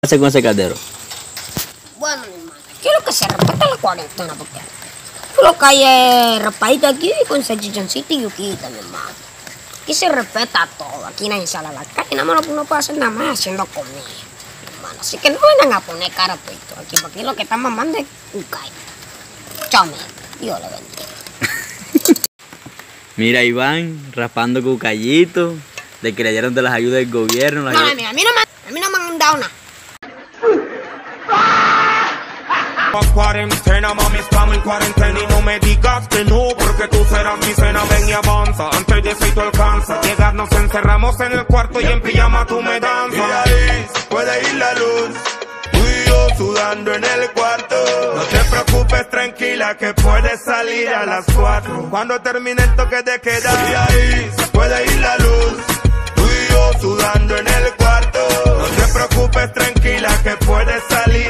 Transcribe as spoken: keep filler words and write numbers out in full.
hace con ese caldero? Bueno, mi hermano, quiero que se respete la cuarentena, porque tú lo calles raspadito aquí con salchichoncito y yuquita, mi hermano. Aquí se respeta todo, aquí nadie sale a la calle, nada más no puede hacer nada más haciendo comida, mi hermano. Así que no vengan a poner cara a esto aquí, porque aquí lo que están mamando es un callo. Chao, mi hermano. Dios le bendiga. Mira, Iván, raspando cucayito, de que le dieron de las ayudas del gobierno. No, no, mira, a mí no me, a mí no me han dado nada. Cuarentena, mami, estamos en cuarentena y no me digas que no, porque tú serás mi cena. Ven y avanza, antes de eso tú alcanza. Llegar, nos encerramos en el cuarto y en pijama tú me danzas. Y ahí puede ir la luz, tú y yo sudando en el cuarto. No te preocupes, tranquila, que puedes salir a las cuatro. Cuando termine el toque de queda, y ahí puede ir la luz, tú y yo sudando en el cuarto. No te preocupes, tranquila, que puedes salir